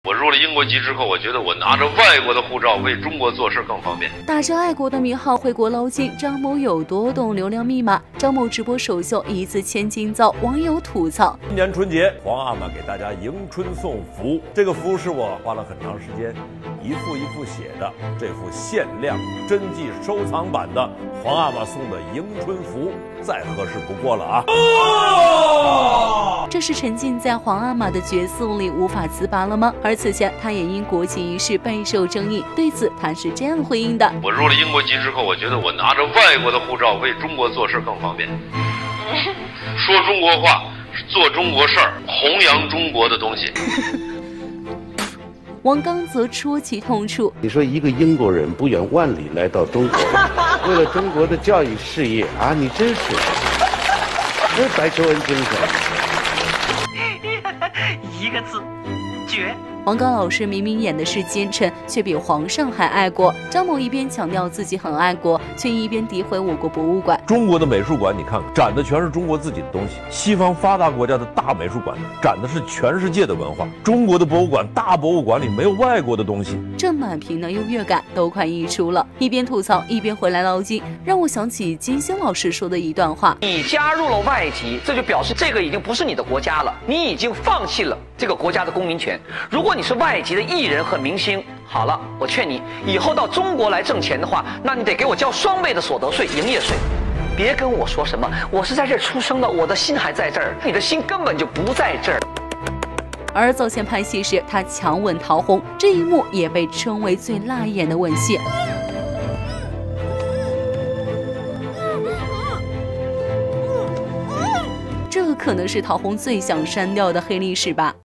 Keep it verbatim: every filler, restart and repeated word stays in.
我入了英国籍之后，我觉得我拿着外国的护照为中国做事更方便。 打着爱国的名号回国捞金，张某有多懂流量密码？张某直播首秀一次千金皂，网友吐槽： 今年春节，皇阿玛给大家迎春送福，这个福是我花了很长时间一幅一幅写的，这幅限量真迹收藏版的皇阿玛送的迎春福，再合适不过了啊！ 哦、这是沉浸在皇阿玛的角色里无法自拔了吗？而此前他也因国籍一事备受争议，对此他是这样回应的： 我入了英国籍之后，我觉得我拿着外国的护照为中国做事更方便，说中国话，做中国事儿，弘扬中国的东西。 王刚则戳其痛处： 你说一个英国人不远万里来到中国，为了中国的教育事业啊，你真是，这白求恩精神。 一个字，绝。 王刚老师明明演的是奸臣，却比皇上还爱国。张某一边强调自己很爱国，却一边诋毁我国博物馆。 中国的美术馆，你看看，展的全是中国自己的东西。西方发达国家的大美术馆展的是全世界的文化。中国的博物馆，大博物馆里没有外国的东西。 这满屏的优越感都快溢出了，一边吐槽一边回来捞金，让我想起金星老师说的一段话： 你加入了外籍，这就表示这个已经不是你的国家了，你已经放弃了这个国家的公民权。如果你是外籍的艺人和明星，好了，我劝你以后到中国来挣钱的话，那你得给我交双倍的所得税、营业税。别跟我说什么我是在这儿出生的，我的心还在这儿，你的心根本就不在这儿。 而早前拍戏时，他强吻陶虹，这一幕也被称为最辣眼的吻戏。这可能是陶虹最想删掉的黑历史吧。